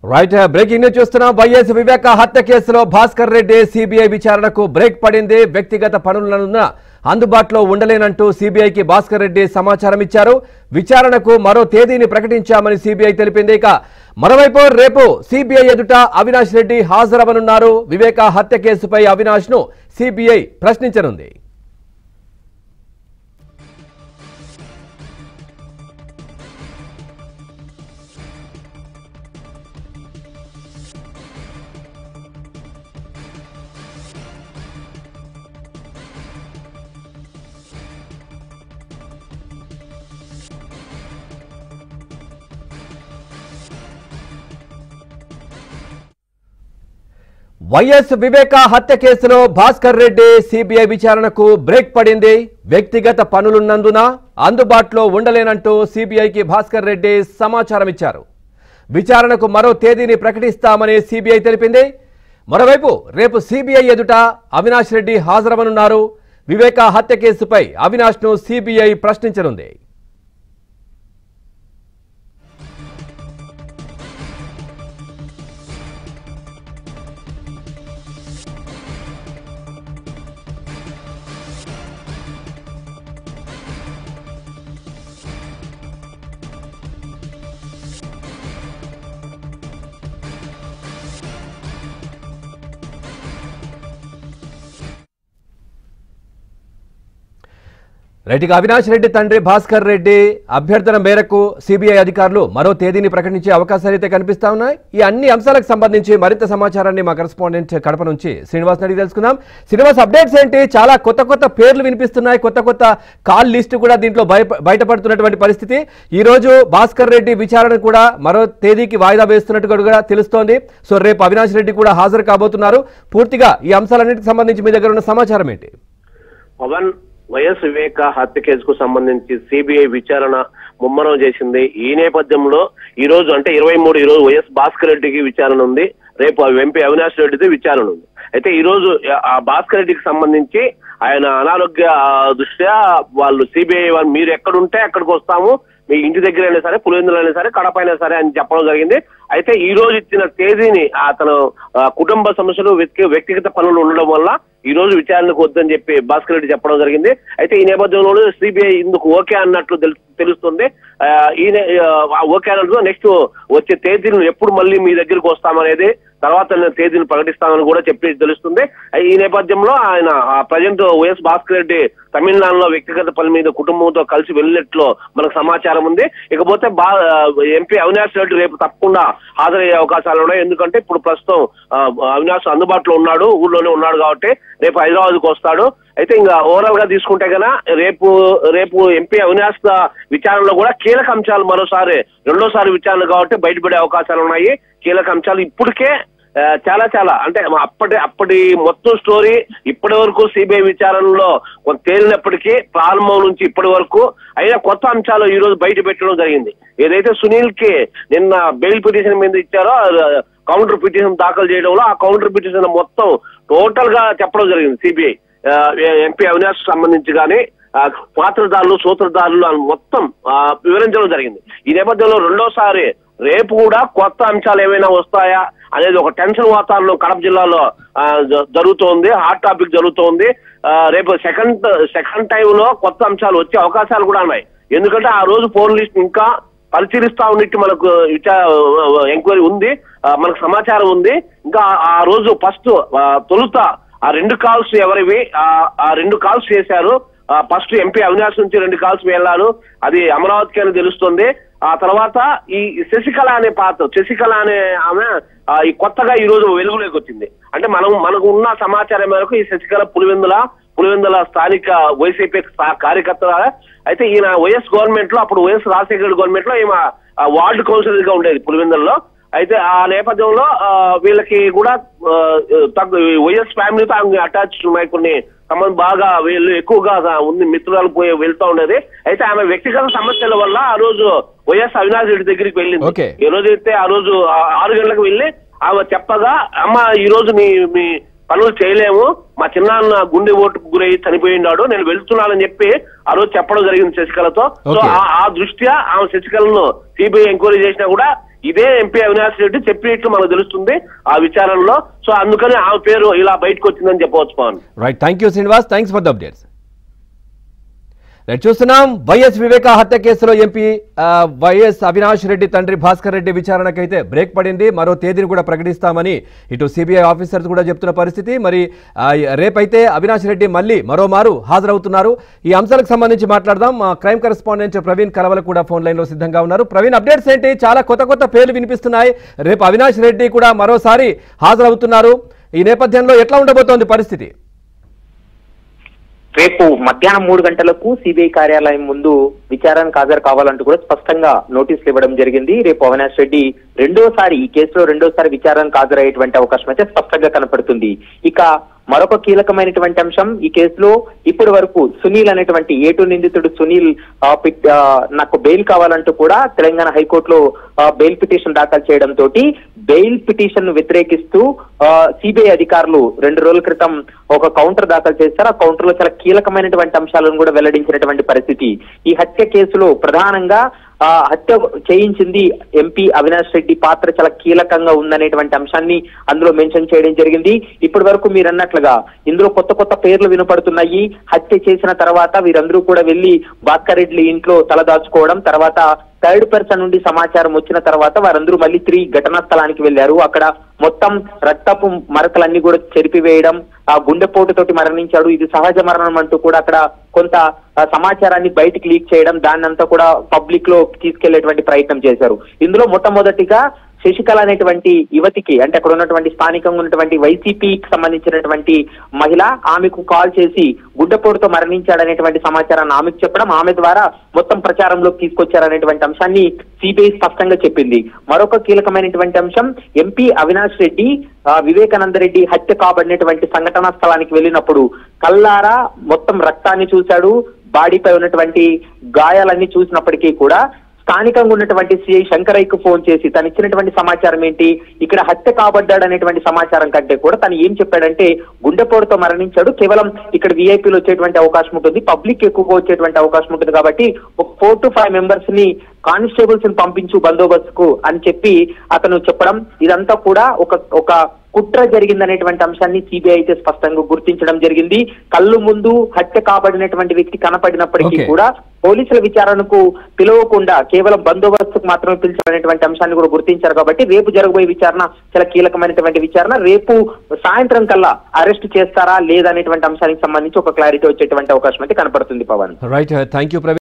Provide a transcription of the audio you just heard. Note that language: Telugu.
రైట్ బ్రేకింగ్ న్యూస్ చూస్తున్నాం. వైఎస్ వివేక హత్య కేసులో భాస్కర్ రెడ్డి సిబిఐ విచారణకు బ్రేక్ పడింది. వ్యక్తిగత పనులనున్న అందుబాటులో ఉండలేనంటూ సిబిఐకి భాస్కర్ రెడ్డి సమాచారం ఇచ్చారు. విచారణకు మరో తేదీని ప్రకటించామని సిబిఐ తెలిపింది. ఇక మరోవైపు రేపు సిబిఐ ఎదుట అవినాష్ రెడ్డి హాజరవనున్నారు. వివేక హత్య కేసుపై అవినాష్ ను సిబిఐ ప్రశ్నించనుంది. వైఎస్ వివేక హత్య కేసులో భాస్కర్ రెడ్డి సిబిఐ విచారణకు బ్రేక్ పడింది. వ్యక్తిగత పనులున్నందున అందుబాటులో ఉండలేనంటూ సిబిఐకి భాస్కర్ రెడ్డి సమాచారం ఇచ్చారు. విచారణకు మరో తేదీని ప్రకటిస్తామని సిబిఐ తెలిపింది. మరోవైపు రేపు సిబిఐ ఎదుట అవినాష్ రెడ్డి హాజరవనున్నారు. వివేక హత్య కేసుపై అవినాష్ ను సిబిఐ ప్రశ్నించనుంది. రైట్గా అవినాష్ రెడ్డి తండ్రి భాస్కర్ రెడ్డి అభ్యర్థన మేరకు సిబిఐ అధికారులు మరో తేదీని ప్రకటించే అవకాశాలు అయితే కనిపిస్తా ఉన్నాయి. ఈ అన్ని అంశాలకు సంబంధించి మరింత సమాచారాన్ని మా కరెస్పాండెంట్ కడప నుంచి శ్రీనివాస్ అడిగి తెలుసుకుందాం. శ్రీనివాస్, అప్డేట్స్ ఏంటి? చాలా కొత్త పేర్లు వినిపిస్తున్నాయి, కొత్త కాల్ లిస్టు కూడా దీంట్లో బయటపడుతున్నటువంటి పరిస్థితి. ఈ రోజు భాస్కర్ రెడ్డి విచారణ కూడా మరో తేదీకి వాయిదా వేస్తున్నట్టు కూడా తెలుస్తోంది. సో రేపు అవినాష్ రెడ్డి కూడా హాజరు కాబోతున్నారు. పూర్తిగా ఈ అంశాలన్నిటికి సంబంధించి మీ దగ్గర ఉన్న సమాచారం ఏంటి? పవన్, వైఎస్ వివేక హత్య కేసుకు సంబంధించి సిబిఐ విచారణ ముమ్మరం చేసింది. ఈ నేపథ్యంలో ఈ రోజు అంటే 23 ఈ రోజు వైఎస్ భాస్కర్ రెడ్డికి విచారణ ఉంది. రేపు ఎంపీ అవినాష్ రెడ్డిది విచారణ ఉంది. అయితే ఈ రోజు ఆ భాస్కర్ రెడ్డికి సంబంధించి ఆయన అనారోగ్య దృష్ట్యా వాళ్ళు సిబిఐ మీరు ఎక్కడుంటే అక్కడికి వస్తాము, మీ ఇంటి దగ్గర అయినా సరే, పులివెందులు అయినా సరే, కడప అయినా సరే అని చెప్పడం జరిగింది. అయితే ఈ రోజు ఇచ్చిన తేదీని అతను కుటుంబ సమస్యలు వ్యక్తిగత పనులు ఉండడం వల్ల ఈ రోజు విచారణకు వద్దని చెప్పి భాస్కర్ రెడ్డి చెప్పడం జరిగింది. అయితే ఈ నేపథ్యంలో సిబిఐ ఇందుకు ఓకే అన్నట్లు తెలుస్తుంది. ఓకే అన్నట్లు నెక్స్ట్ వచ్చే తేదీలను ఎప్పుడు మళ్ళీ మీ దగ్గరికి వస్తామనేది తర్వాత తేదీని ప్రకటిస్తామని కూడా చెప్పి తెలుస్తుంది. ఈ నేపథ్యంలో ఆయన ప్రజెంట్ వైఎస్ భాస్కర్ రెడ్డి తమిళనాడులో వ్యక్తిగత పని మీద కుటుంబంతో కలిసి వెళ్ళినట్లు మనకు సమాచారం ఉంది. ఇకపోతే ఎంపీ అవినాష్ రెడ్డి రేపు తప్పకుండా హాజరయ్యే అవకాశాలు ఉన్నాయి. ఎందుకంటే ఇప్పుడు ప్రస్తుతం అవినాష్ అందుబాటులో ఉన్నాడు, ఊళ్ళోనే ఉన్నాడు కాబట్టి రేపు హైదరాబాద్కు వస్తాడు. అయితే ఇంకా ఓవరాల్ గా తీసుకుంటే కన్నా రేపు ఎంపీ అవినాష్ విచారణలో కూడా కీలక అంశాలు రెండోసారి విచారణ కాబట్టి బయటపడే అవకాశాలు ఉన్నాయి. కీలక అంశాలు ఇప్పటికే చాలా అంటే అప్పటి మొత్తం స్టోరీ ఇప్పటి వరకు సిబిఐ విచారణలో కొంత తేలినప్పటికీ ప్రారంభం నుంచి ఇప్పటి వరకు అయినా కొత్త అంశాలు ఈ రోజు బయట పెట్టడం జరిగింది. ఏదైతే సునీల్ కి నిన్న బెయిల్ పిటిషన్ మీద ఇచ్చారో కౌంటర్ పిటిషన్ దాఖలు చేయడంలో ఆ కౌంటర్ పిటిషన్ మొత్తం టోటల్ గా చెప్పడం జరిగింది. సిబిఐ ఎంపీ అవినాష్ సంబంధించి కానీ పాత్రదారులు సూత్రధారులు మొత్తం వివరించడం జరిగింది. ఈ నేపథ్యంలో రెండోసారి రేపు కూడా కొత్త అంశాలు ఏమైనా వస్తాయా అనేది ఒక టెన్షన్ వాతావరణం కడప జిల్లాలో జరుగుతోంది. హాట్ టాపిక్ జరుగుతోంది. రేపు సెకండ్ టైంలో కొత్త అంశాలు వచ్చే అవకాశాలు కూడా ఉన్నాయి. ఎందుకంటే ఆ రోజు ఫోన్ లిస్ట్ ఇంకా పరిశీలిస్తా ఉన్నట్టు మనకు ఎంక్వైరీ ఉంది, మనకు సమాచారం ఉంది. ఇంకా ఆ రోజు తొలుత ఆ 2 కాల్స్ ఎవరివి, ఆ 2 కాల్స్ చేశారు. ఫస్ట్ ఎంపీ అవినాష్ నుంచి 2 కాల్స్ వెళ్ళారు, అది అమరావతికి అని తెలుస్తుంది. ఆ తర్వాత ఈ శశికళ అనే ఆమె ఈ కొత్తగా ఈ రోజు వెలుగులోకి వచ్చింది. అంటే మనకు ఉన్న సమాచారం మేరకు ఈ శశికళ పులివెందుల స్థానిక వైసీపీ కార్యకర్త. అయితే ఈయన వైఎస్ గవర్నమెంట్ లో, అప్పుడు వైఎస్ రాజశేఖర గవర్నమెంట్ లో ఈమె వార్డు కౌన్సిలర్ గా ఉండేది పులివెందులలో. అయితే ఆ నేపథ్యంలో వీళ్ళకి కూడా వైఎస్ ఫ్యామిలీతో అటాచ్ ఉన్నాయి, కొన్ని సంబంధం బాగా వీళ్ళు ఎక్కువగా ఉంది, మిత్రురాలు వెళ్తూ ఉండేది. అయితే ఆమె వ్యక్తిగత సమస్యల వల్ల ఆ రోజు వైఎస్ అవినాష్ రెడ్డి దగ్గరికి వెళ్ళింది. ఈ రోజు అయితే ఆ రోజు 6 గంటలకు వెళ్ళి ఆమె చెప్పగా, అమ్మ ఈ రోజు మీ పనులు చేయలేము, మా చిన్నాన్న గుండె ఓటుకు గురై చనిపోయినాడు, నేను వెళ్తున్నానని చెప్పి ఆ రోజు చెప్పడం జరిగింది శశికళతో. సో ఆ దృష్ట్యా ఆమె శశికళను సిబిఐ ఎంక్వైరీ చేసినా కూడా ఇదే ఎంపీ అవినాష్ రెడ్డి చెప్పినట్లు మనకు తెలుస్తుంది ఆ విచారణలో. సో అందుకని ఆమె పేరు ఇలా బయటకు వచ్చిందని చెప్పవచ్చు Pavan. Right, thank you Srinivas, thanks for the updates. చూస్తున్నాం వైఎస్ వివేక హత్య కేసులో ఎంపీ వైఎస్ అవినాష్ రెడ్డి తండ్రి భాస్కర్ రెడ్డి విచారణకైతే బ్రేక్ పడింది. మరో తేదీని కూడా ప్రకటిస్తామని ఇటు సిబిఐ ఆఫీసర్స్ కూడా చెప్తున్న పరిస్థితి. మరి రేపైతే అవినాష్ రెడ్డి మళ్ళీ మరోమారు హాజరవుతున్నారు. ఈ అంశాలకు సంబంధించి మాట్లాడదాం. మా క్రైమ్ కరెస్పాండెంట్ ప్రవీణ్ కలవల కూడా ఫోన్ లైన్ లో సిద్ధంగా ఉన్నారు. ప్రవీణ్, అప్డేట్స్ ఏంటి? చాలా కొత్త పేర్లు వినిపిస్తున్నాయి. రేపు అవినాష్ రెడ్డి కూడా మరోసారి హాజరవుతున్నారు. ఈ నేపథ్యంలో ఎట్లా ఉండబోతోంది పరిస్థితి? రేపు మధ్యాహ్నం 3 గంటలకు సిబిఐ కార్యాలయం ముందు విచారణకు హాజరు కావాలంటూ కూడా స్పష్టంగా నోటీసులు ఇవ్వడం జరిగింది. రేపు అవినాష్ రెడ్డి ఈ కేసులో రెండోసారి విచారణకు హాజరయ్యేటువంటి అవకాశం అయితే స్పష్టంగా కనపడుతుంది. ఇక మరొక కీలకమైనటువంటి అంశం, ఈ కేసులో ఇప్పటి వరకు సునీల్ అనేటువంటి A2 నిందితుడు సునీల్ నాకు బెయిల్ కావాలంటూ కూడా తెలంగాణ హైకోర్టులో బెయిల్ పిటిషన్ దాఖలు చేయడంతో బెయిల్ పిటిషన్ ను వ్యతిరేకిస్తూ సిబిఐ అధికారులు 2 రోజుల క్రితం ఒక కౌంటర్ దాఖలు చేశారు. ఆ కౌంటర్ లో చాలా కీలకమైనటువంటి అంశాలను కూడా వెల్లడించినటువంటి పరిస్థితి. ఈ హత్య కేసులో ప్రధానంగా హత్య చేయించింది ఎంపీ అవినాష్ రెడ్డి పాత్ర చాలా కీలకంగా ఉందనేటువంటి అంశాన్ని అందులో మెన్షన్ చేయడం జరిగింది. ఇప్పటి వరకు మీరు అన్నట్లుగా ఇందులో కొత్త పేర్లు వినపడుతున్నాయి. హత్య చేసిన తర్వాత వీరందరూ కూడా వెళ్లి భాస్కర్ రెడ్డి ఇంట్లో తలదాచుకోవడం, తర్వాత థర్డ్ పర్సన్ నుండి సమాచారం వచ్చిన తర్వాత వారందరూ మళ్ళీ తిరిగి ఘటనా స్థలానికి వెళ్లారు. అక్కడ మొత్తం రక్తపు మరకలన్నీ కూడా చెరిపివేయడం, ఆ గుండెపోటుతోటి మరణించాడు, ఇది సహజ మరణం అంటూ కూడా అక్కడ కొంత సమాచారాన్ని బయటికి లీక్ చేయడం, దాన్నంతా కూడా పబ్లిక్ లో తీసుకెళ్లేటువంటి ప్రయత్నం చేశారు. ఇందులో మొట్టమొదటిగా శశికళ అనేటువంటి యువతికి, అంటే అక్కడ ఉన్నటువంటి స్థానికంగా ఉన్నటువంటి వైసీపీకి సంబంధించినటువంటి మహిళ, ఆమెకు కాల్ చేసి గుడ్డపోటుతో మరణించాడనేటువంటి సమాచారాన్ని ఆమెకు చెప్పడం, ఆమె ద్వారా మొత్తం ప్రచారంలోకి తీసుకొచ్చారనేటువంటి అంశాన్ని సిబిఐ స్పష్టంగా చెప్పింది. మరొక కీలకమైనటువంటి అంశం, ఎంపీ అవినాష్ రెడ్డి వివేకానంద రెడ్డి హత్య కాబడినటువంటి సంఘటనా స్థలానికి వెళ్ళినప్పుడు కల్లారా మొత్తం రక్తాన్ని చూశాడు. బాడీపై ఉన్నటువంటి గాయాలన్నీ చూసినప్పటికీ కూడా స్థానికంగా ఉన్నటువంటి సిఐ శంకరయ్యకు ఫోన్ చేసి తను ఇచ్చినటువంటి సమాచారం ఏంటి, ఇక్కడ హత్య కాబడ్డాడు అనేటువంటి సమాచారం కంటే కూడా తను ఏం చెప్పాడంటే గుండెపోటుతో మరణించాడు, కేవలం ఇక్కడ విఐపీలు వచ్చేటువంటి అవకాశం ఉంటుంది, పబ్లిక్ ఎక్కువగా వచ్చేటువంటి అవకాశం ఉంటుంది, కాబట్టి ఒక 4 to 5 మెంబర్స్ ని కానిస్టేబుల్స్ ని పంపించు బందోబస్తుకు అని చెప్పి అతను చెప్పడం, ఇదంతా కూడా ఒక కుట్ర జరిగిందనేటువంటి అంశాన్ని సిబిఐ అయితే స్పష్టంగా గుర్తించడం జరిగింది. కళ్ళు ముందు హత్య కాబడినటువంటి వ్యక్తి కనపడినప్పటికీ కూడా పోలీసుల విచారణకు పిలవకుండా కేవలం బందోబస్తుకు మాత్రమే పిలిచారనేటువంటి అంశాన్ని కూడా గుర్తించారు. కాబట్టి రేపు జరగబోయే విచారణ చాలా కీలకమైనటువంటి విచారణ. రేపు సాయంత్రం కల్లా అరెస్ట్ చేస్తారా లేదా అనేటువంటి అంశానికి సంబంధించి ఒక క్లారిటీ వచ్చేటువంటి అవకాశం అయితే కనపడుతుంది. Pavan, right, thank you.